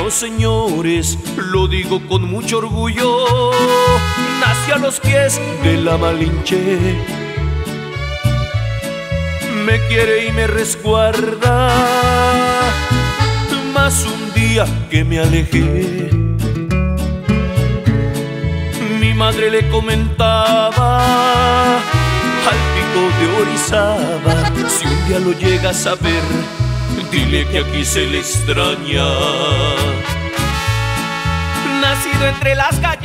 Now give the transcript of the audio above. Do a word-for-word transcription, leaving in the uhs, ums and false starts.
No, señores, lo digo con mucho orgullo, nací a los pies de la Malinche. Me quiere y me resguarda, mas un día que me alejé, mi madre le comentaba al pico de Orizaba: si un día lo llegas a ver, dile que aquí se le extraña. Nacido entre las gallinas,